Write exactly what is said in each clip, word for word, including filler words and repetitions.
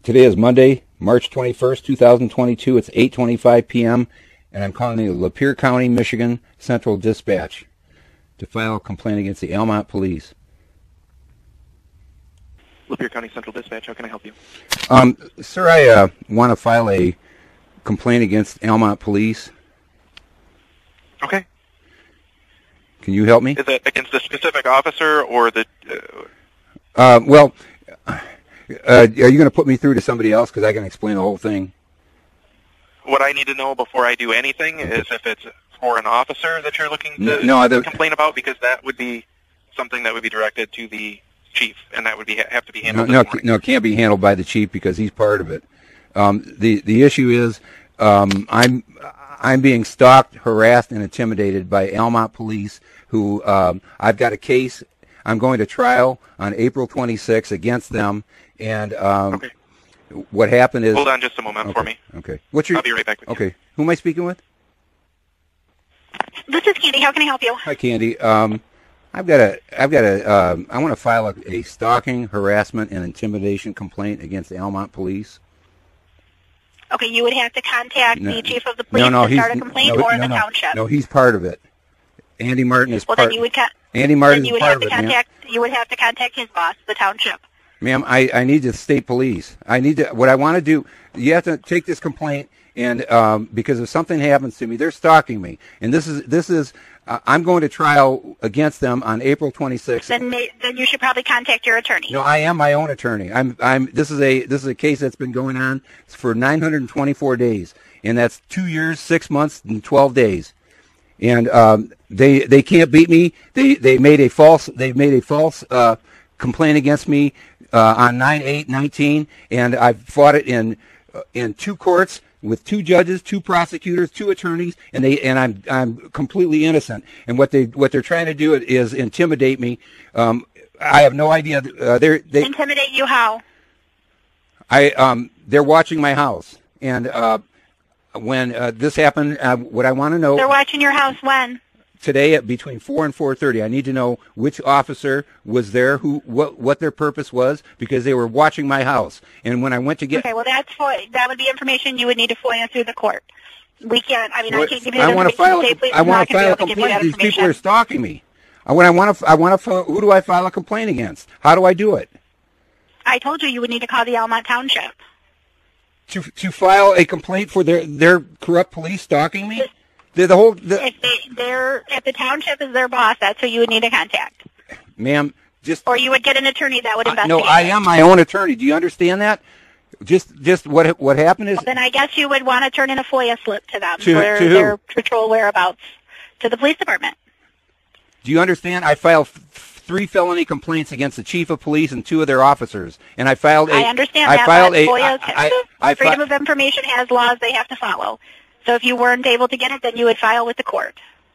Today is Monday, March twenty-first, two thousand twenty-two. It's eight twenty-five p m and I'm calling the Lapeer County, Michigan Central Dispatch to file a complaint against the Almont police. Lapeer County Central Dispatch, how can I help you? Um, sir, I uh, want to file a complaint against Almont police. Okay. Can you help me? Is it against a specific officer or the... Uh, uh, well, uh, are you going to put me through to somebody else because I can explain the whole thing? What I need to know before I do anything is if it's for an officer that you're looking to no, no, the, complain about, because that would be something that would be directed to the chief, and that would be have to be handled. No, no, no, it can't be handled by the chief because he's part of it. Um, the the issue is um, I'm I'm being stalked, harassed, and intimidated by Almont police. Who um, I've got a case. I'm going to trial on April twenty-sixth against them, and um, okay. What happened is... Hold on just a moment okay, for me. Okay. What's your... I'll be right back with you. Okay. Who am I speaking with? This is Candy. How can I help you? Hi, Candy. Um, I've got a... I've got a... Um, I want to file a, a stalking, harassment, and intimidation complaint against the Almont police. Okay, you would have to contact no, the chief of the police no, no, to start a complaint, no, or no, the no, township. No, he's part of it. Andy Martin is well, part... Then you would con Andy Martin then you is would part have to of it, contact. You would have to contact his boss, the township. Ma'am, I, I need the state police. I need to, what I want to do, you have to take this complaint, and um, because if something happens to me, they're stalking me. And this is, this is uh, I'm going to trial against them on April twenty-sixth. Then, may, then you should probably contact your attorney. No, I am my own attorney. I'm, I'm, this is a, this is a case that's been going on for nine hundred twenty-four days. And that's two years, six months, and twelve days. And um, they, they can't beat me. They, they made a false, they made a false uh, complaint against me Uh, on nine eight nineteen, and I've fought it in uh, in two courts with two judges, two prosecutors, two attorneys, and they and I'm I'm completely innocent. And what they what they're trying to do is intimidate me. Um, I have no idea. Uh, they're they intimidate you how? I um they're watching my house, and uh, when uh, this happened, uh, what I want to know. They're watching your house when? Today at between four and four thirty. I need to know which officer was there, who, what, what their purpose was, because they were watching my house. And when I went to get, okay, well that's for, that would be information you would need to FOIA through the court. We can't. I mean, what, I can't give you that I want to file. Safely. I want to file a to complaint. These people are stalking me. I want. I want to. I want to. Who do I file a complaint against? How do I do it? I told you you would need to call the Almont Township to to file a complaint for their their corrupt police stalking me. The, the whole. The, if they, they're if the township is their boss, that's who you would need to contact. Ma'am, just. Or you would get an attorney that would investigate. Uh, no, I am my own attorney. Do you understand that? Just, just what what happened is. Well, then I guess you would want to turn in a FOIA slip to them to, for to their patrol whereabouts to the police department. Do you understand? I filed f three felony complaints against the chief of police and two of their officers, and I filed a. I understand I that. filed but a. FOIA, I, I, I Freedom of Information has laws they have to follow. So if you weren't able to get it, then you would file with the court.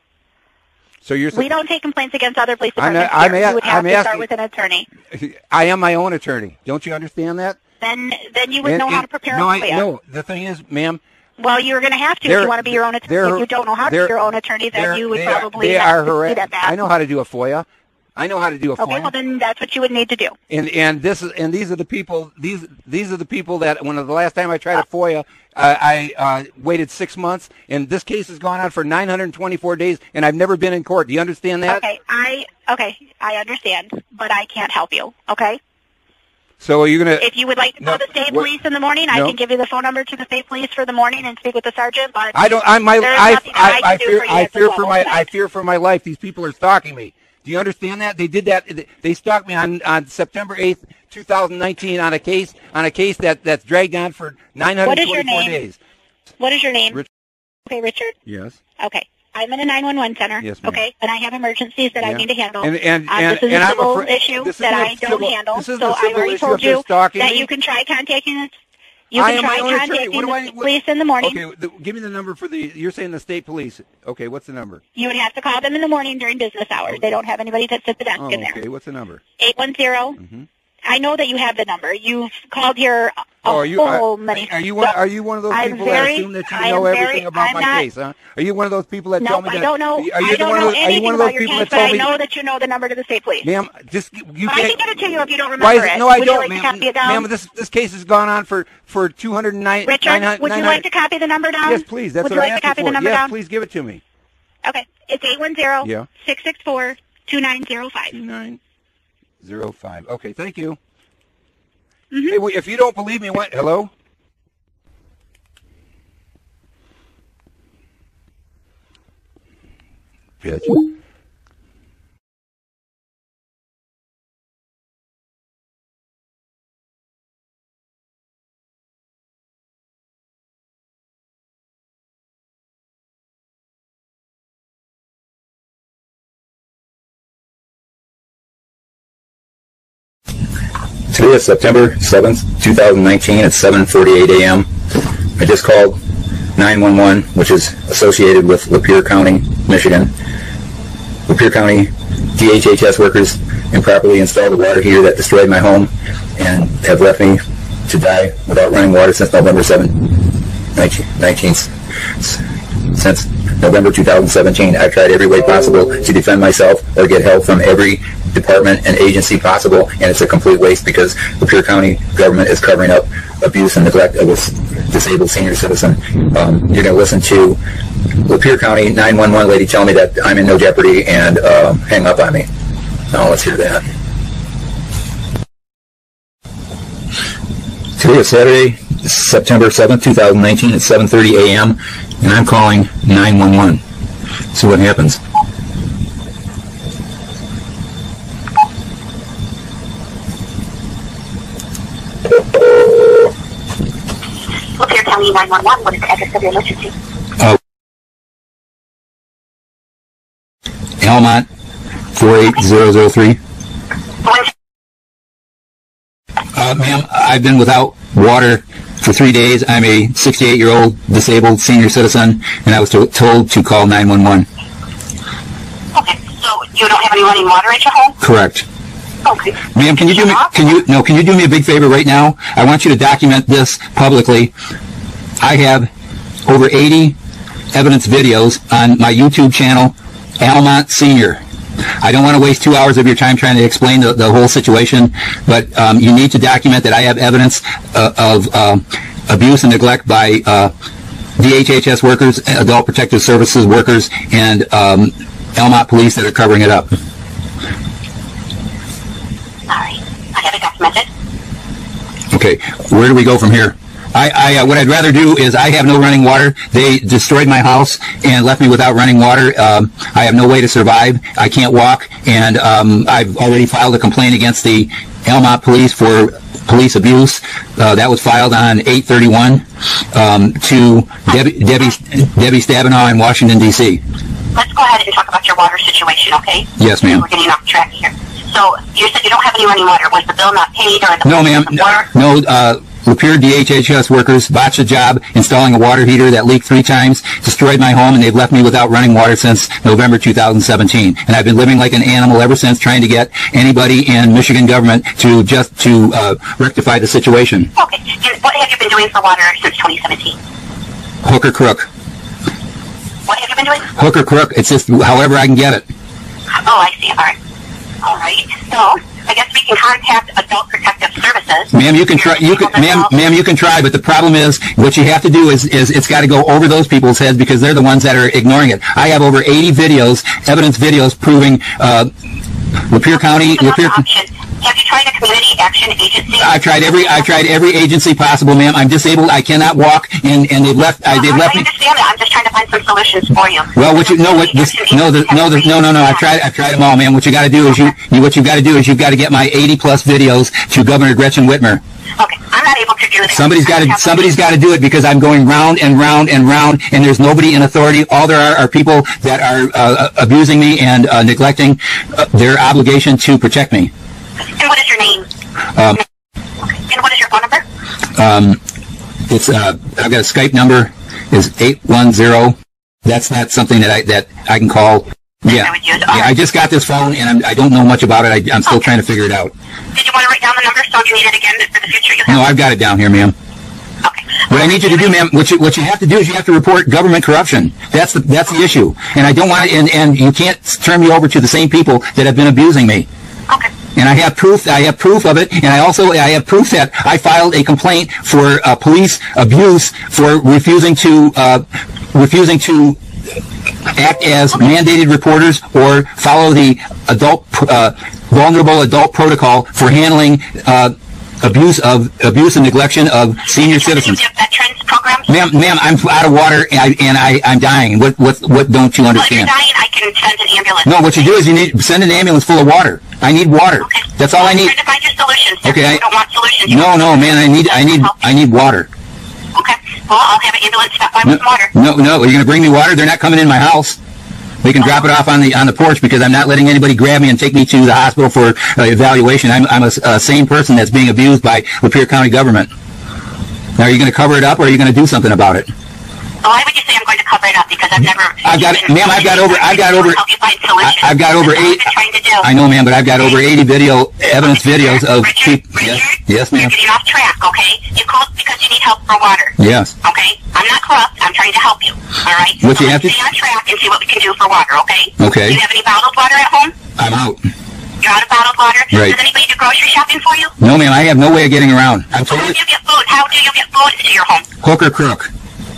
So you're. We don't take complaints against other police I'm departments. I'm here. You would have I'm to asking, start with an attorney. I am my own attorney. Don't you understand that? Then, then you would and, know and, how to prepare no, a FOIA. I, no, the thing is, ma'am. Well, you're going to have to if you want to be your own attorney. If you don't know how to be your own attorney, then you would they probably are, have they to are do that. I know how to do a FOIA. I know how to do a FOIA. Okay, well then that's what you would need to do. And and this is and these are the people these these are the people that when the last time I tried a FOIA, uh, I uh, waited six months, and this case has gone on for nine hundred twenty-four days, and I've never been in court. Do you understand that? Okay, I okay, I understand, but I can't help you. Okay. So are you gonna? If you would like to call no, the state what, police in the morning, I no. can give you the phone number to the state police for the morning and speak with the sergeant. But I don't. I'm my. there's I nothing that I, I, I can do fear. for you I at fear this for level my. tonight. I fear for my life. These people are stalking me. Do you understand that? They did that. They stalked me on, on September eighth, two thousand nineteen, on a case on a case that that's dragged on for nine hundred twenty-four days. What is your name? Richard. Okay, Richard. Yes. Okay. I'm in a nine one one center. Yes, ma'am. Okay, and I have emergencies that yeah. I need to handle. And, and, uh, and, this is and a I'm civil afraid, issue this that I don't civil, handle. This is so a civil I already issue told you that me. you can try contacting us. You I can try contacting what do I, the what, police in the morning. Okay, the, give me the number for the. You're saying the state police. Okay, what's the number? You would have to call them in the morning during business hours. Okay. They don't have anybody that sits at the desk oh, in there. Okay, what's the number? Eight one zero. Mm-hmm. I know that you have the number. You've called here Oh, are you? whole Are, many. are you one? Are you one of those I'm people very, that assume that you I know am everything very, about I'm my not, case? Huh? Are you one of those people that nope, tell me I that? don't know. Are you I don't one know of those, are you anything one of about those your people case, that but told I me? know that you know the number to the state police. Ma'am, just you I can't. can give it to you if you don't remember Why is it. it? No, I would don't, you like ma'am. to copy it down? Ma'am, this this case has gone on for for two hundred nine. Richard, would you like to copy the number down? Yes, please. That's would what you I'm like to asking copy for. the number yes, down? please give it to me. Okay, it's eight one zero Yeah. six six four two nine zero five. Two nine zero five. Okay, thank you. Mm-hmm. Hey, wait, if you don't believe me, what? Hello. Bitch. Today is September seventh, two thousand nineteen at seven forty-eight a m I just called nine one one, which is associated with Lapeer County, Michigan. Lapeer County D H H S workers improperly installed a water heater that destroyed my home and have left me to die without running water since November seventh, nineteenth. Since November two thousand seventeen, I've tried every way possible to defend myself or get help from every department and agency possible, and it's a complete waste because the Lapeer County government is covering up abuse and neglect of its disabled senior citizen. Um, you're going to listen to Lapeer County nine one one lady tell me that I'm in no jeopardy and uh, hang up on me. Now let's hear that. Today is Saturday, September seventh, two thousand nineteen at seven thirty a m and I'm calling nine one one. See what happens. Lapeer County nine one one, what is the address of your emergency? Uh, Almont, four eight zero zero three. Uh, ma'am, I've been without water for three days. I'm a sixty-eight-year-old disabled senior citizen, and I was to- told to call nine one one. Okay, so you don't have any running water at your home? Correct. Okay. Ma'am, can you do me can you no can you do me a big favor right now? I want you to document this publicly. I have over eighty evidence videos on my YouTube channel, Almont Senior. I don't want to waste two hours of your time trying to explain the, the whole situation, but um, you need to document that I have evidence uh, of uh, abuse and neglect by uh, D H H S workers, Adult Protective Services workers, and um, Almont police that are covering it up. All right, I have it documented. Okay, where do we go from here? I, I uh, what I'd rather do is I have no running water. They destroyed my house and left me without running water. Um, I have no way to survive. I can't walk, and um, I've already filed a complaint against the Almont police for police abuse. Uh, that was filed on eight thirty-one um, to Debbie, Debbie, Debbie Stabenow in Washington, D C Let's go ahead and talk about your water situation, okay? Yes, ma'am. We're getting off track here. So you said you don't have any running water. Was the bill not paid, or the No, ma'am. water? No, uh, Lapeer D H H S workers botched a job installing a water heater that leaked three times, destroyed my home, and they've left me without running water since November two thousand seventeen. And I've been living like an animal ever since, trying to get anybody in Michigan government to just to uh, rectify the situation. Okay. And what have you been doing for water since twenty seventeen? Hook or crook. What have you been doing? Hook or crook. It's just however I can get it. Oh, I see. All right. All right. So I guess we can contact Adult Protective Services. Ma'am, you can try. You can, ma'am, ma'am, you can try. But the problem is, what you have to do is, is it's got to go over those people's heads because they're the ones that are ignoring it. I have over eighty videos, evidence videos proving uh, Lapeer County. Lapeer. Have you tried a community action agency? I've tried every. I've tried every agency possible, ma'am. I'm disabled. I cannot walk, and and they've left. I, they've I left me. understand that. I'm just trying to find some solutions for you. Well, what you no, what this no, the, no, the, no, no, no. I've tried. I've tried them all, ma'am. What you got to do is you, you. What you've got to do is you've got to get my eighty plus videos to Governor Gretchen Whitmer. Okay, I'm not able to do that. Somebody's got to. Somebody's got to do it because I'm going round and round and round, and there's nobody in authority. All there are are people that are uh, abusing me and uh, neglecting uh, their obligation to protect me. And what is your name? Um, okay. And what is your phone number? Um, it's uh, I've got a Skype number is eight one zero. That's not something that I that I can call. that Yeah. I would use. Yeah, All I right. just got this phone, and I'm, I don't know much about it. I, I'm still Okay. trying to figure it out. Did you want to write down the number so if you need it again for the future? You have No, I've got it down here, ma'am. Okay. What I need you to do, ma'am, what you, what you have to do is you have to report government corruption. That's the that's the issue. And I don't want and and you can't turn me over to the same people that have been abusing me. Okay. And I have proof. I have proof of it, and I also I have proof that I filed a complaint for uh, police abuse for refusing to uh, refusing to act as mandated reporters or follow the adult uh, vulnerable adult protocol for handling uh, abuse of abuse and neglection of senior citizens. Do you have veterans programs? Ma'am, ma'am, I'm out of water and, I, and I, I'm dying. What, what, what don't you Well, if you're understand? dying, I can send an ambulance. No, what you do is you need send an ambulance full of water. I need water. Okay. That's all I I'm need. trying to find you solutions. Okay, I I- don't want solutions. You No, want no, man, I need, I need, I need water. Okay. Well, I'll have an ambulance stop by No, with water. no, no. Are you going to bring me water? They're not coming in my house. They can drop it off on the on the porch because I'm not letting anybody grab me and take me to the hospital for uh, evaluation. I'm, I'm a, a sane person that's being abused by Lapeer County government. Now, are you going to cover it up, or are you going to do something about it? Why would you say I'm going to cover it up? Because I've never. I've got, ma'am, I've got over, I've got over, Help you find solutions. I- I've got over That's all eight. I've been trying to do. I know, ma'am, but I've got over eighty video evidence videos of Richard, people. Richard, Yes, yes, ma'am. You're getting off track, okay? You called because you need help for water. Yes. Okay? I'm not corrupt. I'm trying to help you. All right? What so you have let's to- stay on track and see what we can do for water, okay? Okay. Do you have any bottled water at home? I'm out. You're out of bottled water? Right. Does anybody do grocery shopping for you? No, ma'am, I have no way of getting around. I'm How do totally you get food? How do you get food to your home? hook or crook.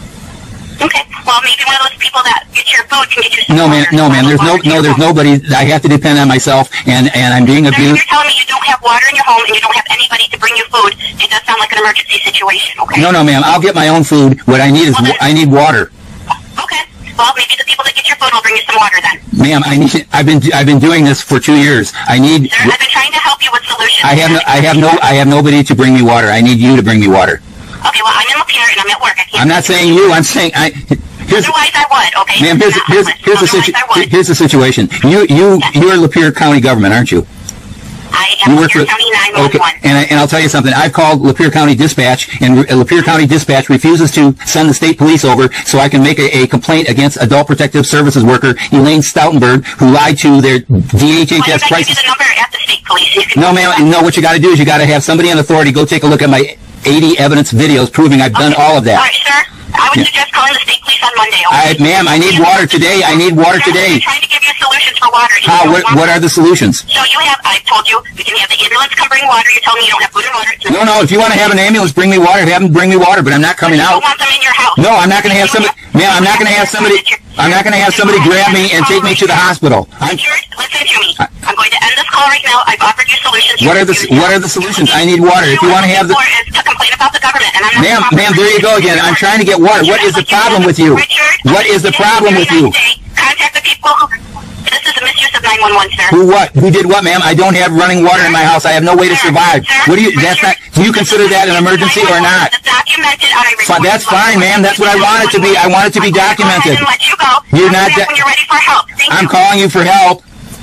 Okay. Well, maybe one of those people that gets your food can get you some No, ma'am, water, no, ma'am. There's no, bottled water to no, your there's home. nobody. I have to depend on myself, and and I'm being Sir, if abused. you're telling me you don't have water in your home and you don't have anybody to bring you food, it does sound like an emergency situation, okay? No, no, ma'am. I'll get my own food. What I need is wa- I need water, Okay. Well, maybe the people that get your food will bring you some water then. ma'am. I need. I've been I've been doing this for two years. I need. Sir, I've been trying to help you with solutions. I have no. I have no. I have nobody to bring me water. I need you to bring me water. Okay, well, I'm in Lapeer and I'm at work. I can't I'm not saying you. I'm saying I. Here's, Otherwise, I would, okay? ma'am, here's Not here's homeless. here's the Otherwise, situ- I would. here's the situation. You you you're Lapeer County government, aren't you? I am You work Lapeer for County nine one one. okay, and I, and I'll tell you something. I've called Lapeer County Dispatch, and uh, Lapeer County Dispatch refuses to send the state police over so I can make a, a complaint against Adult Protective Services worker Elaine Stoutenberg, who lied to their D H H S Why don't I give you crisis. the number at the state police? You can No, ma'am. No, what you got to do is you got to have somebody in authority go take a look at my eighty evidence videos proving I've done Okay. all of that. All right, sir. I would suggest calling the state police on Monday. I, Okay? ma'am, I need water today. I need water Sir, today. I'm trying to give you solutions for water. and you How? don't What, want what are the solutions? So you have, I told you, you can have the ambulance come bring water. You tell me you don't have food and water. It's No, no. If you want to have an ambulance, bring me water. Have them bring me water, but I'm not coming You out. don't want them in your house. No, I'm not going to have somebody. Ma'am, I'm not going to have somebody. I'm not going to have somebody grab me and take me to the hospital. I'm, Richard, listen to me. I'm going to end this call right now. I've offered you solutions. What are the What are the solutions? I need water. If you want to have the, is to complain about the government, and I'm not ma'am, ma'am, there you go again. I'm trying to get water. What is the problem with you? What is the problem with you? Contact the people who. This is a misuse of nine one one, sir. Who what? Who did what, ma'am? I don't have running water in my house. I have no way to survive. What do you? That's not. Do you consider that an emergency or not? It's documented on a Fi- That's fine, ma'am. That's what I want it to be. I want it to be documented. I'm going to let you go. You're I'll not be back da- when you're ready for help. Thank I'm you. calling you for help.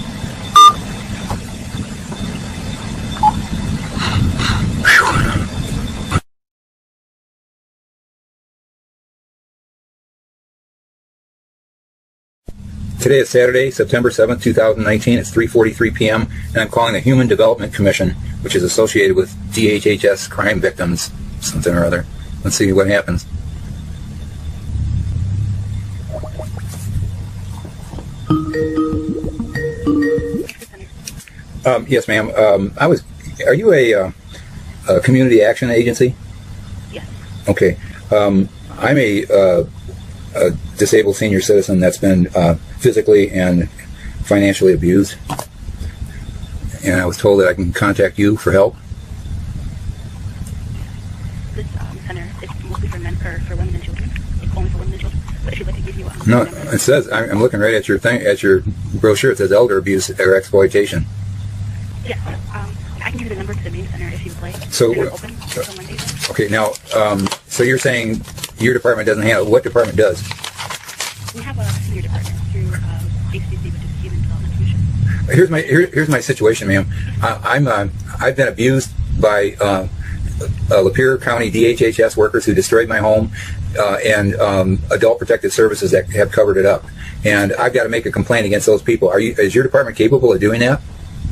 Today is Saturday, September seventh, two thousand nineteen. It's three forty-three p m and I'm calling the Human Development Commission, which is associated with D H H S crime victims, something or other. Let's see what happens. Um, yes, ma'am. Um, I was. Are you a, uh, a community action agency? Yes. Okay. Um, I'm a, uh, a disabled senior citizen that's been uh, physically and financially abused, and I was told that I can contact you for help. This um, center is mostly for men, for, for women and children. It's only for women and children. But if you'd like to give you um, No, number- it says I'm I'm looking right at your thing, at your brochure. It says elder abuse or exploitation. Yes. Um, I can give you the number to the main center if you'd like. So, They're uh, open until Monday. Okay, now, um, so you're saying your department doesn't handle. What department does? We have a senior department through um, H C C, which is Human Development Commission. Here's my here, here's my situation, ma'am. I, I'm uh, I've been abused by uh, uh, Lapeer County D H H S workers who destroyed my home, uh, and um, Adult Protective Services that have covered it up. And I've got to make a complaint against those people. Are you? Is your department capable of doing that?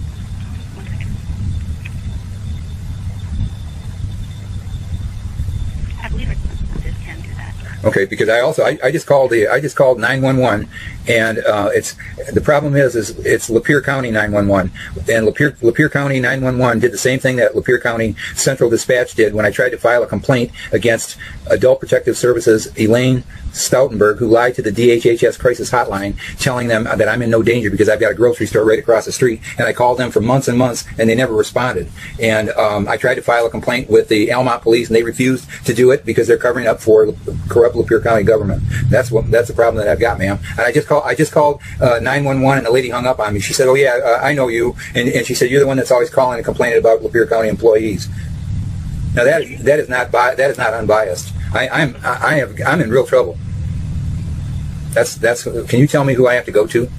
I believe it can do that. Okay, because I also I, I just called the I just called nine one one, and uh, it's the problem is is it's Lapeer County nine one one, and Lapeer Lapeer County nine one one did the same thing that Lapeer County Central Dispatch did when I tried to file a complaint against Adult Protective Services Elaine Stoutenberg, who lied to the D H H S crisis hotline, telling them that I'm in no danger because I've got a grocery store right across the street. And I called them for months and months, and they never responded. And um, I tried to file a complaint with the Almont police, and they refused to do it because they're covering up for corrupt Lapeer County government. That's what that's the problem that I've got, ma'am. And I just called I just called uh, nine one one, and the lady hung up on me. She said, "Oh yeah, uh, I know you," and, and she said, "You're the one that's always calling and complaining about Lapeer County employees." Now that is, that is not bi that is not unbiased. I, I'm I have I'm in real trouble. That's that's. Can you tell me who I have to go to?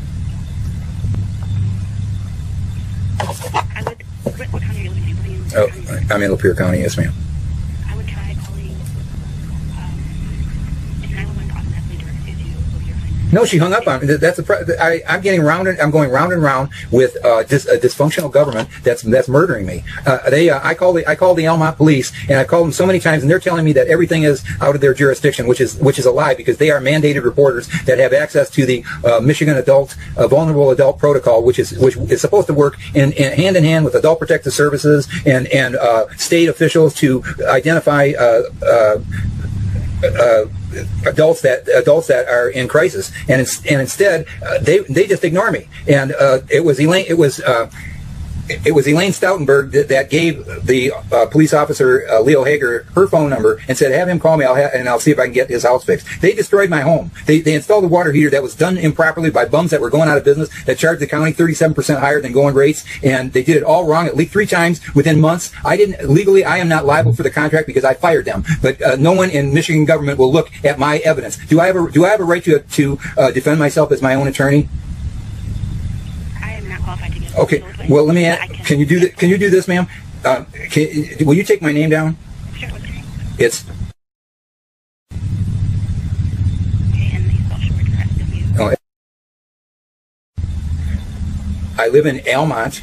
I would. What county are you living in? Please? Oh, I'm in Lapeer County. Yes, ma'am. I would try calling. Um, if nine one one automatically directs you to Lapeer County. No, she hung up on me. That's a. I, I'm getting round and I'm going round and round with uh, dis, a dysfunctional government that's that's murdering me. Uh, they. Uh, I call the I call the Almont police, and I called them so many times, and they're telling me that everything is out of their jurisdiction, which is which is a lie because they are mandated reporters that have access to the uh, Michigan Adult uh, Vulnerable Adult Protocol, which is which is supposed to work in, in hand in hand with Adult Protective Services and and uh, state officials to identify. Uh, uh, uh, adults that adults that are in crisis, and it's, and instead uh, they they just ignore me. And uh, it was Elaine it was uh, it was Elaine Stoutenberg that, that gave the uh, police officer uh, Leo Hager her phone number and said, "Have him call me, I'll ha and I'll see if I can get his house fixed." They destroyed my home. They they installed a water heater that was done improperly by bums that were going out of business that charged the county thirty-seven percent higher than going rates, and they did it all wrong. It leaked three times within months. I didn't legally. I am not liable for the contract because I fired them. But uh, no one in Michigan government will look at my evidence. Do I have a do I have a right to to uh, defend myself as my own attorney? Okay. Well, let me ask. Can you do that? Can you do this, ma'am? Uh, can, will you take my name down? Sure. What's your name? It's. Okay, and the social worker has to be. Oh, I live in Almont,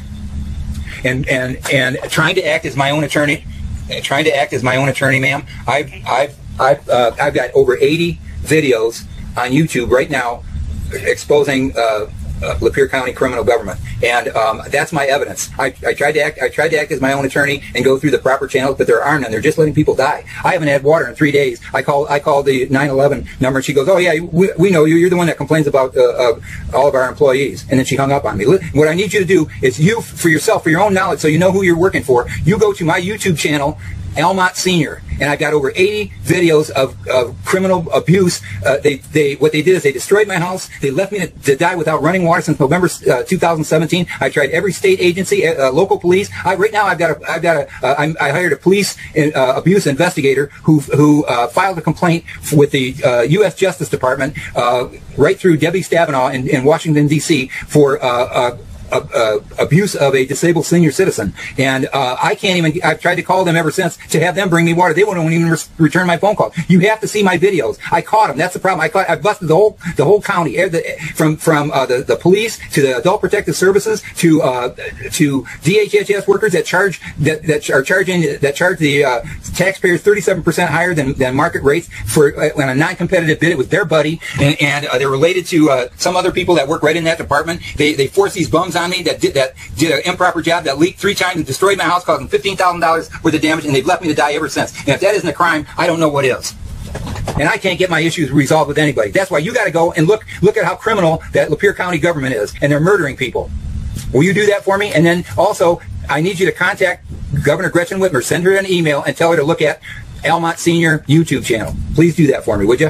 and and and trying to act as my own attorney, trying to act as my own attorney, ma'am. I've Okay. I've I've uh, I've got over eighty videos on YouTube right now exposing. Uh, Uh, Lapeer County criminal government, and um, that's my evidence. I, I tried to act. I tried to act as my own attorney and go through the proper channels, but there are none. They're just letting people die. I haven't had water in three days. I called. I called the nine eleven number, and she goes, "Oh yeah, we, we know you. You're the one that complains about uh, uh, all of our employees." And then she hung up on me. What I need you to do is you, for yourself, for your own knowledge, so you know who you're working for. You go to my YouTube channel, Almont Senior, and I've got over eighty videos of, of criminal abuse. Uh, they, they, what they did is they destroyed my house. They left me to, to die without running water since November uh, two thousand seventeen. I tried every state agency, uh, local police. I, right now, I've got a, I've got a, uh, I'm, I hired a police uh, abuse investigator who, who uh, filed a complaint with the uh, U S Justice Department uh, right through Debbie Stabenow in, in Washington D C for. Uh, uh, Uh, uh, abuse of a disabled senior citizen, and uh, I can't even. I've tried to call them ever since to have them bring me water. They won't even re return my phone call. You have to see my videos. I caught them. That's the problem. I caught. I busted the whole the whole county, from from uh, the the police to the Adult Protective Services to uh, to D H H S workers that charge that that are charging that charge the uh, taxpayers thirty-seven percent higher than than market rates for uh, on a non-competitive bid. It was their buddy, and, and uh, they're related to uh, some other people that work right in that department. They they force these bums on me that did that did an improper job, that leaked three times and destroyed my house, causing fifteen thousand dollars worth of damage, and they've left me to die ever since. And if that isn't a crime, I don't know what is. And I can't get my issues resolved with anybody. That's why you got to go and look look at how criminal that Lapeer County government is, and they're murdering people. Will you do that for me? And then also, I need you to contact Governor Gretchen Whitmer, send her an email, and tell her to look at Almont Senior YouTube channel. Please do that for me, would you?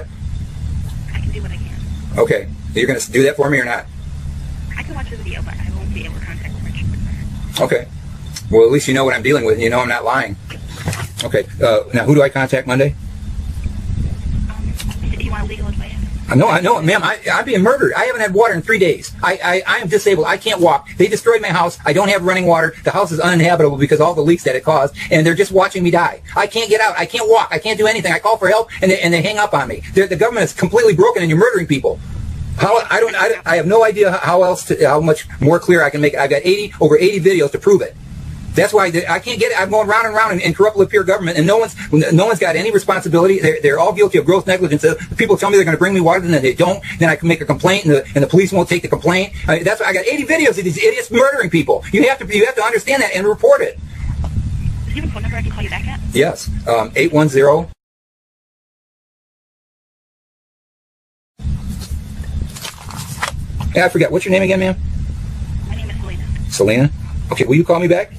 I can do what I can. Okay. You're going to do that for me or not? I can watch the video, but I won't be able to contact Gretchen Whitmer. Okay. Well, at least you know what I'm dealing with, and you know I'm not lying. Okay. Uh, now, who do I contact Monday? Um, do you want legal advice? I know, I know, ma'am. I, I'm being murdered. I haven't had water in three days. I, I, I am disabled. I can't walk. They destroyed my house. I don't have running water. The house is uninhabitable because of all the leaks that it caused, and they're just watching me die. I can't get out. I can't walk. I can't do anything. I call for help, and they, and they hang up on me. They're, the government is completely broken, and you're murdering people. How I don't. I, I have no idea how else to, how much more clear I can make it. I've got eighty over eighty videos to prove it. That's why I can't get it. I'm going round and round in, in corrupt Lapeer government, and no one's no one's got any responsibility. They're, they're all guilty of gross negligence. The people tell me they're going to bring me water, and then they don't. Then I can make a complaint, and the, and the police won't take the complaint. I mean, that's why I got eighty videos of these idiots murdering people. You have to you have to understand that and report it. Do you have a phone number I can call you back at? Yes, um, eight one zero. Yeah, I forgot. What's your name again, ma'am? My name is Selena. Selena. Okay, will you call me back?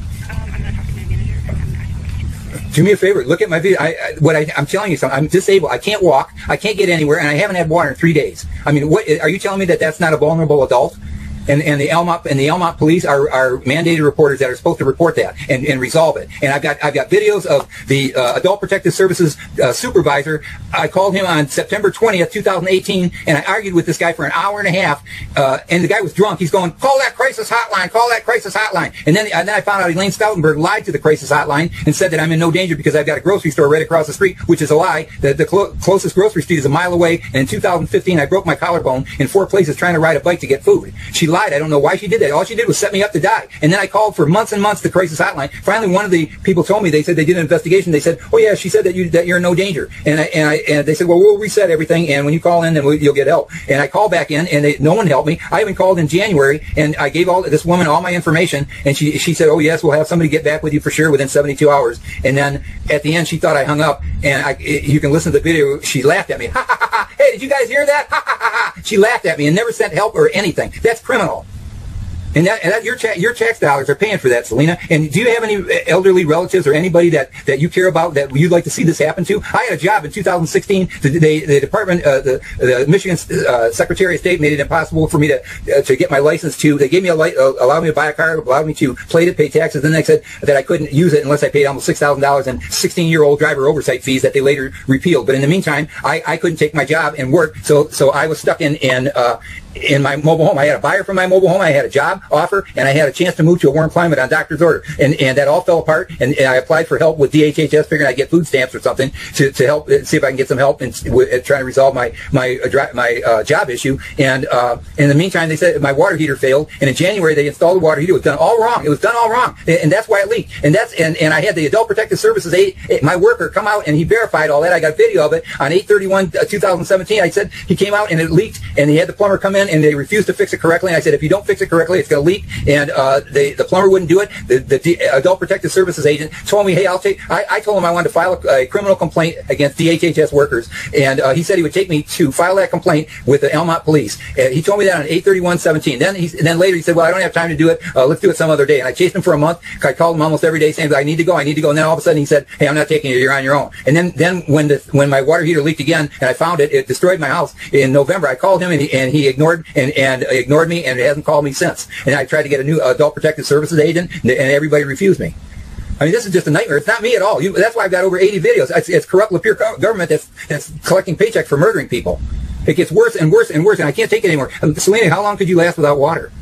Do me a favor. Look at my video. I, I, what I, I'm telling you something. I'm disabled. I can't walk. I can't get anywhere, and I haven't had water in three days. I mean, what are you telling me that that's not a vulnerable adult? And, and the Almont and the Almont police are, are mandated reporters that are supposed to report that and, and resolve it. And I've got I've got videos of the uh, Adult Protective Services uh, supervisor. I called him on September twentieth, two thousand eighteen, and I argued with this guy for an hour and a half. Uh, and the guy was drunk. He's going, "Call that crisis hotline! Call that crisis hotline!" And then and then I found out Elaine Stoutenberg lied to the crisis hotline and said that I'm in no danger because I've got a grocery store right across the street, which is a lie. The, the clo closest grocery street is a mile away. And in two thousand fifteen, I broke my collarbone in four places trying to ride a bike to get food. She lied. I don't know why she did that. All she did was set me up to die. And then I called for months and months the crisis hotline. Finally, one of the people told me, they said they did an investigation. They said, "Oh yeah, she said that you that you're in no danger." And I, and I and they said, "Well, we'll reset everything, and when you call in, then we'll, you'll get help." And I called back in, and they, no one helped me. I even called in January, and I gave all this woman all my information, and she she said, "Oh yes, we'll have somebody get back with you for sure within seventy-two hours." And then at the end, she thought I hung up, and I, you can listen to the video. She laughed at me. Ha ha ha ha! Hey, did you guys hear that? Ha ha ha ha! She laughed at me and never sent help or anything. That's criminal. And that, and that your, ta your tax dollars are paying for that, Selena. And do you have any elderly relatives or anybody that, that you care about that you'd like to see this happen to? I had a job in two thousand sixteen. The, the, the department, uh, the, the Michigan uh, Secretary of State made it impossible for me to uh, to get my license to. They gave me a light, uh, allowed me to buy a car, allowed me to plate it, pay taxes. Then they said that I couldn't use it unless I paid almost six thousand dollars in sixteen-year-old driver oversight fees that they later repealed. But in the meantime, I, I couldn't take my job and work, so so I was stuck in in. Uh, in my mobile home. I had a buyer for my mobile home. I had a job offer, and I had a chance to move to a warm climate on doctor's order. And, and that all fell apart, and, and I applied for help with D H H S, figuring I'd get food stamps or something to, to help, see if I can get some help in with, trying to resolve my my, my uh, job issue. And uh, in the meantime, they said my water heater failed, and in January, they installed the water heater. It was done all wrong. It was done all wrong, and, and that's why it leaked. And that's and, and I had the Adult Protective Services, aid, my worker, come out, and he verified all that. I got video of it on eight thirty-one two thousand seventeen. I said he came out, and it leaked, and he had the plumber come in, and they refused to fix it correctly. And I said, if you don't fix it correctly, it's going to leak. And uh, they, the plumber wouldn't do it. The, the D Adult Protective Services agent told me, hey, I'll take. I, I told him I wanted to file a, a criminal complaint against D H H S workers, and uh, he said he would take me to file that complaint with the Almont police. And he told me that on eight thirty-one seventeen. Then he, then later he said, well, I don't have time to do it. Uh, let's do it some other day. And I chased him for a month. I called him almost every day saying, I need to go, I need to go. And then all of a sudden he said, hey, I'm not taking you. You're on your own. And then then when the when my water heater leaked again, and I found it, it destroyed my house in November. I called him, and he, and he ignored and and ignored me, and hasn't called me since. And I tried to get a new Adult Protective Services agent, and everybody refused me. I mean, this is just a nightmare. It's not me at all. You, that's why I've got over eighty videos. It's, it's corrupt Lapeer government that's, that's collecting paychecks for murdering people. It gets worse and worse and worse, and I can't take it anymore. Um, Selena, how long could you last without water?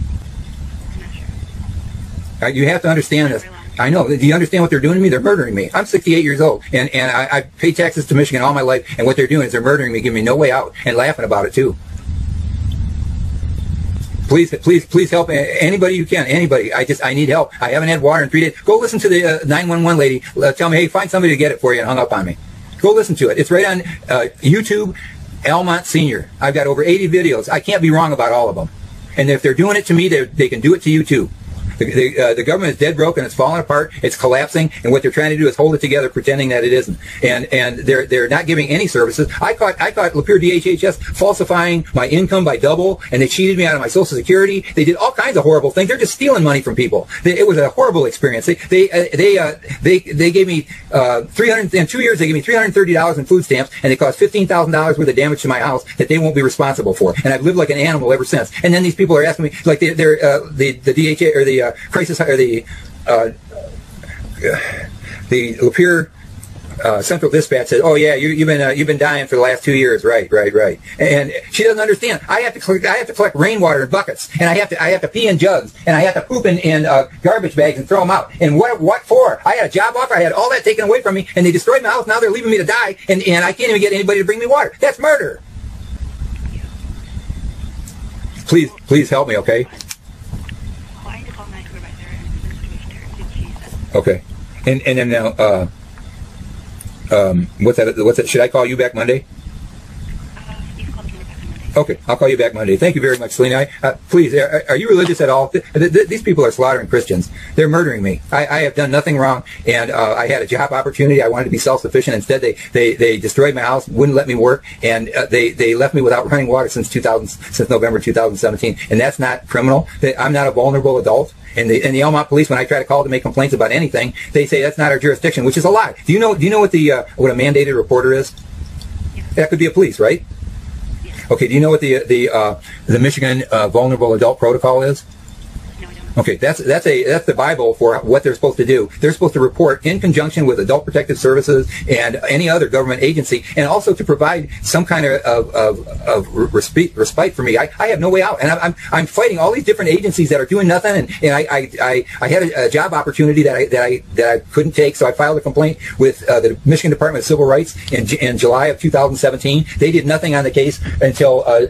I'm not sure. Uh, you have to understand this. I know. Do you understand what they're doing to me? They're murdering me. I'm sixty-eight years old, and, and I, I pay taxes to Michigan all my life, and what they're doing is they're murdering me, giving me no way out, and laughing about it, too. Please, please, please help anybody you can. Anybody. I just, I need help. I haven't had water in three days. Go listen to the uh, nine one one lady. Uh, tell me, hey, find somebody to get it for you, and hung up on me. Go listen to it. It's right on uh, YouTube, Almont Senior. I've got over eighty videos. I can't be wrong about all of them. And if they're doing it to me, they, they can do it to you, too. The, the, uh, the government is dead broke, and it's falling apart. It's collapsing, and what they're trying to do is hold it together, pretending that it isn't. And and they're they're not giving any services. I caught I caught Lapeer D H H S falsifying my income by double, and they cheated me out of my Social Security. They did all kinds of horrible things. They're just stealing money from people. They, it was a horrible experience. They they uh, they uh, they they gave me uh, three hundred in two years. They gave me three hundred thirty dollars in food stamps, and they caused fifteen thousand dollars worth of damage to my house that they won't be responsible for. And I've lived like an animal ever since. And then these people are asking me, like they, they're uh, the the D H A or the uh, crisis or the Uh, the Lapeer uh, Central Dispatch said, "Oh yeah, you, you've been uh, you've been dying for the last two years, right, right, right." And she doesn't understand. I have to collect, I have to collect rainwater in buckets, and I have to I have to pee in jugs, and I have to poop in, in uh, garbage bags and throw them out. And what what for? I had a job offer. I had all that taken away from me, and they destroyed my house. Now they're leaving me to die, and and I can't even get anybody to bring me water. That's murder. Please, please help me, okay? Okay. And and then now, uh, um, what's that? What's that? Should I call you back Monday? Uh, you can call me back Monday. Okay, I'll call you back Monday. Thank you very much, Selena. I, uh, please, are, are you religious at all? Th th th these people are slaughtering Christians. They're murdering me. I, I have done nothing wrong, and uh, I had a job opportunity. I wanted to be self-sufficient. Instead, they, they, they destroyed my house, wouldn't let me work, and uh, they, they left me without running water since two thousand, since November two thousand seventeen. And that's not criminal. I'm not a vulnerable adult. And the, and the Almont police, when I try to call to make complaints about anything, they say that's not our jurisdiction, which is a lie. Do you know? Do you know what the uh, what a mandated reporter is? Yeah. That could be a police, right? Yeah. Okay. Do you know what the the uh, the Michigan uh, Vulnerable Adult Protocol is? No, I don't. Okay, that's that's a that's the Bible for what they're supposed to do. They're supposed to report in conjunction with Adult Protective Services and any other government agency, and also to provide some kind of of, of, of respite, respite for me. I, I have no way out, and I'm I'm fighting all these different agencies that are doing nothing, and, and I, I I I had a, a job opportunity that I that I that I couldn't take, so I filed a complaint with uh, the Michigan Department of Civil Rights in in July of two thousand seventeen. They did nothing on the case until uh,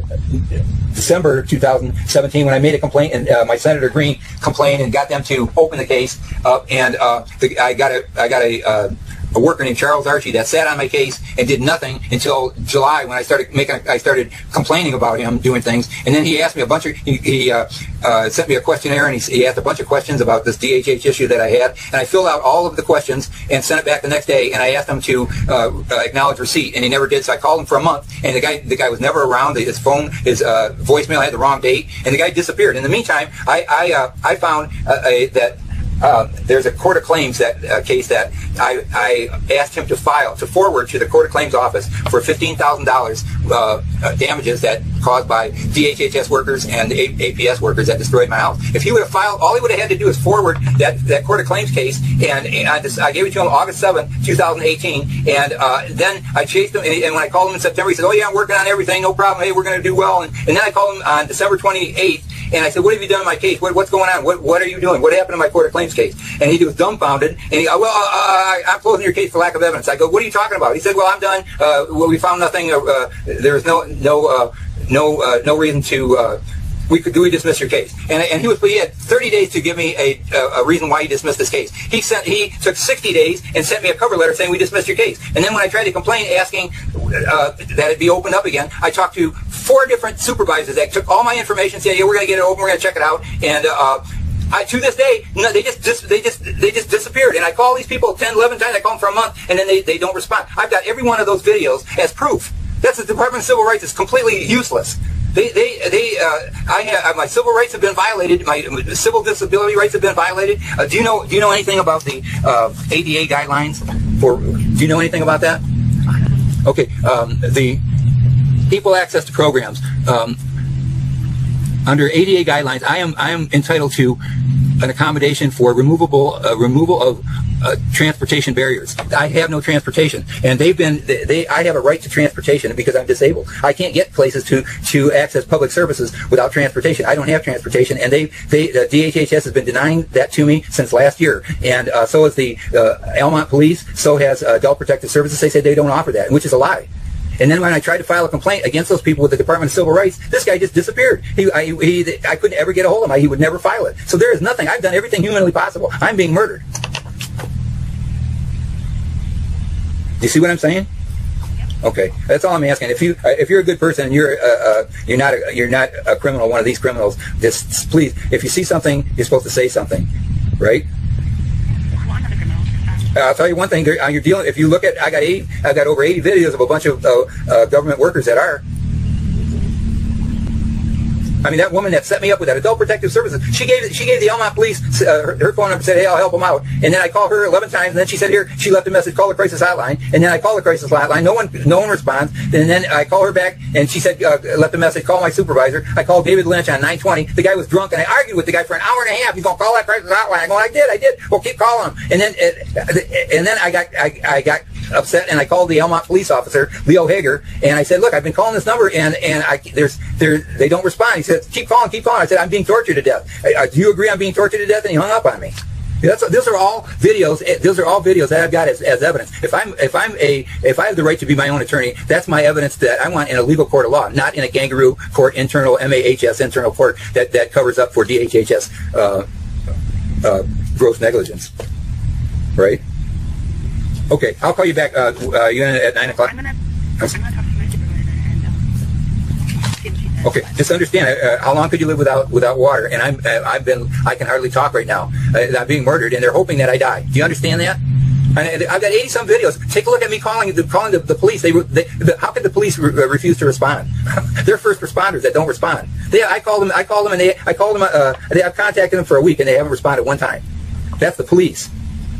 December two thousand seventeen, when I made a complaint, and uh, my Senator Green complained and got them to open the case up, and uh, the, I got a I got a, uh, a worker named Charles Archie that sat on my case and did nothing until July, when I started making I started complaining about him doing things, and then he asked me a bunch of he, he uh, uh, sent me a questionnaire, and he, he asked a bunch of questions about this D H H issue that I had, and I filled out all of the questions and sent it back the next day, and I asked him to uh, uh, acknowledge receipt, and he never did. So I called him for a month, and the guy the guy was never around. His phone, his uh, voicemail had the wrong date, and the guy disappeared. In the meantime, I I, uh, I found uh, a, that. Uh, there's a court of claims that uh, case that I, I asked him to file, to forward to the court of claims office for fifteen thousand dollars uh, uh, damages that caused by D H H S workers and A P S workers that destroyed my house. If he would have filed, all he would have had to do is forward that, that court of claims case, and, and I, just, I gave it to him August seventh, two thousand eighteen, and uh, then I chased him, and, and when I called him in September, he said, "Oh yeah, I'm working on everything, no problem, hey, we're going to do well," and, and then I called him on December twenty-eighth, and I said, "What have you done in my case? What, what's going on? What, what are you doing? What happened in my court of claims case?" And he was dumbfounded, and he, well, uh, uh, I'm closing your case for lack of evidence. I go, "What are you talking about?" He said, "Well, I'm done. Uh, well, we found nothing. Uh, uh, there's no, no, uh, no, uh, no reason to. Uh, we could do we dismiss your case?" And, and he was he had thirty days to give me a, a, a reason why he dismissed this case. He sent he took sixty days and sent me a cover letter saying we dismissed your case. And then when I tried to complain, asking uh, that it be opened up again, I talked to four different supervisors that took all my information, said, "Yeah, we're going to get it open. We're going to check it out." And uh, I, to this day, no, they just, just they just they just disappeared. And I call these people ten, eleven times. I call them for a month, and then they, they don't respond. I've got every one of those videos as proof. That's the Department of Civil Rights is completely useless. They they they uh, I have my civil rights have been violated. My civil disability rights have been violated. Uh, do you know do you know anything about the uh, A D A guidelines? For do you know anything about that? Okay, um, the equal access to programs. Um, under A D A guidelines, I am I am entitled to an accommodation for removable uh, removal of uh, transportation barriers. I have no transportation, and they've been they, they I have a right to transportation because I'm disabled. I can't get places to to access public services without transportation. I don't have transportation, and they they uh, D H H S has been denying that to me since last year, and uh, so is the uh, Almont Police. So has uh, Adult Protective Services. They say they don't offer that, which is a lie. And then when I tried to file a complaint against those people with the Department of Civil Rights, this guy just disappeared. He, I, he, I couldn't ever get a hold of him. He would never file it. So there is nothing. I've done everything humanly possible. I'm being murdered. Do you see what I'm saying? Okay, that's all I'm asking. If you uh, if you're a good person and you're uh, uh, you're not a, you're not a criminal, one of these criminals, just please, if you see something, you're supposed to say something, right? Uh, I'll tell you one thing. There, uh, you're dealing. If you look at, I got eight. I got over eighty videos of a bunch of uh, uh, government workers that are. I mean, that woman that set me up with that Adult Protective Services, she gave she gave the Almont Police uh, her, her phone number, said, "Hey, I'll help them out." And then I called her eleven times, and then she said, "Here," she left a message, "Call the crisis hotline." And then I call the crisis hotline, no one no one responds. And then I call her back, and she said, uh, left a message, "Call my supervisor." I called David Lynch on nine twenty. The guy was drunk, and I argued with the guy for an hour and a half. He's gonna call that crisis hotline. I go, "I did, I did." Well, keep calling him. And then uh, and then I got I, I got upset, and I called the Almont police officer, Leo Hager, and I said, look, I've been calling this number, and and I there's there they don't respond. He said, keep calling, keep calling. I said, I'm being tortured to death. I, I, do you agree I'm being tortured to death? And he hung up on me. That's, those are all videos. Those are all videos that I've got as, as evidence. If I'm, if I'm a, if I have the right to be my own attorney, that's my evidence that I want in a legal court of law, not in a kangaroo court, internal M A H S internal court that that covers up for D H H S uh, uh, gross negligence. Right? Okay, I'll call you back. Uh, uh, you in at nine o'clock? I'm gonna, I'm gonna talk to my supervisor and um, see what she says. Okay, just understand. Uh, how long could you live without without water? And I'm uh, I've been I can hardly talk right now. Uh, I'm being murdered, and they're hoping that I die. Do you understand that? And I've got eighty some videos. Take a look at me calling the calling the, the police. They, they the, how could the police re refuse to respond? They're first responders that don't respond. They I call them I call them and they I call them. Uh, they I've contacted them for a week and they haven't responded one time. That's the police.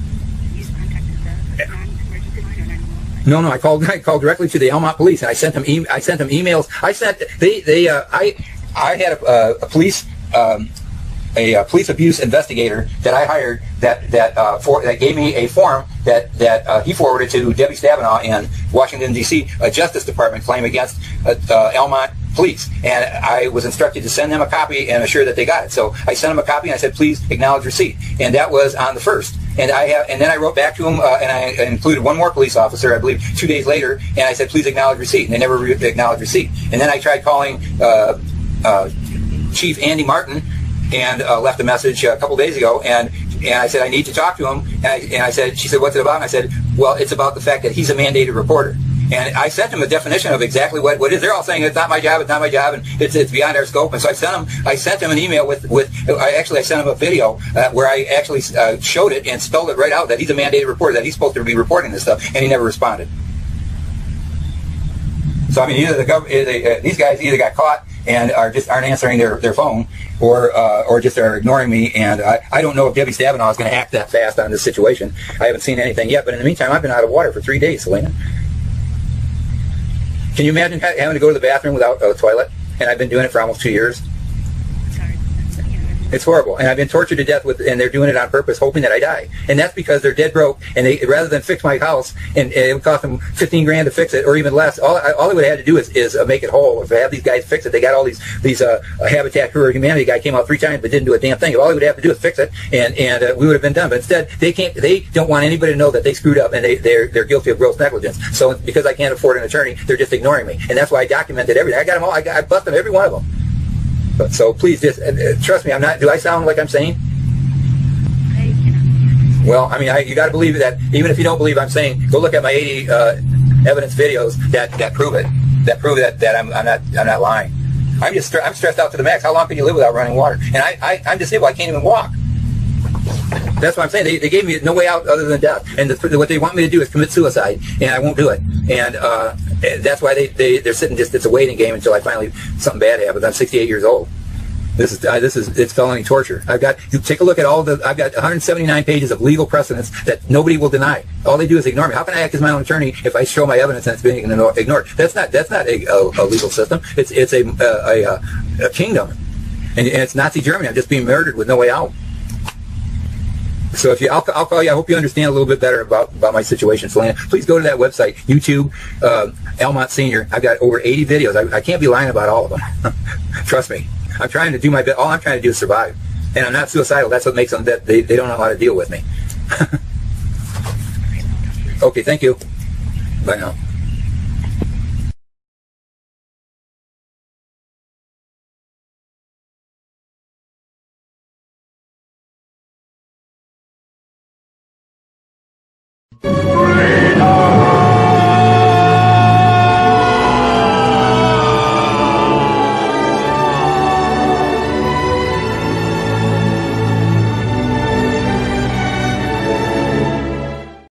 No, no, I called. I called directly to the Almont police, and I sent them. E I sent them emails. I sent. They. They. Uh, I. I had a, uh, a police. Um, a, a police abuse investigator that I hired. That. That. Uh, for that gave me a form that. That uh, he forwarded to Debbie Stabenow in Washington D C a Justice Department claim against uh, uh, Almont police, and I was instructed to send them a copy and assure that they got it. So I sent them a copy, and I said, please acknowledge receipt, and that was on the first. And I have, and then I wrote back to him, uh, and I included one more police officer, I believe, two days later, and I said, please acknowledge receipt, and they never re acknowledged receipt. And then I tried calling uh, uh, Chief Andy Martin, and uh, left a message a couple days ago, and and I said I need to talk to him, and I, and I said, she said, what's it about? And I said, well, it's about the fact that he's a mandated reporter. And I sent him a definition of exactly what, what it is. They're all saying it's not my job, it's not my job, and it's, it's beyond our scope. And so I sent him, I sent him an email with, with I actually I sent him a video uh, where I actually uh, showed it and spelled it right out that he's a mandated reporter, that he's supposed to be reporting this stuff, and he never responded. So I mean, either the government, uh, these guys either got caught and are just aren't answering their, their phone, or uh, or just are ignoring me. And I, I don't know if Debbie Stabenow is going to act that fast on this situation. I haven't seen anything yet, but in the meantime, I've been out of water for three days, Selena. Can you imagine having to go to the bathroom without a toilet? And I've been doing it for almost two years. It's horrible, and I've been tortured to death with, and they're doing it on purpose, hoping that I die. And that's because they're dead broke, and they rather than fix my house, and, and it would cost them fifteen grand to fix it, or even less. All, all they would have had to do is, is uh, make it whole. If they have these guys fix it, they got all these these uh, Habitat for Humanity guy came out three times but didn't do a damn thing. All they would have to do is fix it, and and uh, we would have been done. But instead, they can't. They don't want anybody to know that they screwed up, and they they're they're guilty of gross negligence. So because I can't afford an attorney, they're just ignoring me, and that's why I documented everything. I got them all. I, got, I busted every one of them. So please just uh, trust me. I'm not. Do I sound like I'm sane? Well, I mean, I, you got to believe that. Even if you don't believe I'm sane, go look at my eighty uh, evidence videos that that prove it. That prove that that I'm I'm not I'm not lying. I'm just I'm stressed out to the max. How long can you live without running water? And I, I I'm disabled. I can't even walk. That's what I'm saying. They, they gave me no way out other than death. And the, what they want me to do is commit suicide, and I won't do it. And uh, that's why they, they, they're sitting just, it's a waiting game until I finally, something bad happens. I'm sixty-eight years old. This is, uh, this is, it's felony torture. I've got, you take a look at all the, I've got one hundred seventy-nine pages of legal precedents that nobody will deny. All they do is ignore me. How can I act as my own attorney if I show my evidence and it's being ignored? That's not, that's not a, a, a legal system. It's, it's a, a, a, a kingdom. And, and it's Nazi Germany. I'm just being murdered with no way out. So if you, I'll, I'll call you. I hope you understand a little bit better about, about my situation, Selena. Please go to that website, YouTube, uh, Almont Senior. I've got over eighty videos. I, I can't be lying about all of them. Trust me. I'm trying to do my best. All I'm trying to do is survive. And I'm not suicidal. That's what makes them, that they, they don't know how to deal with me. Okay, thank you. Bye now.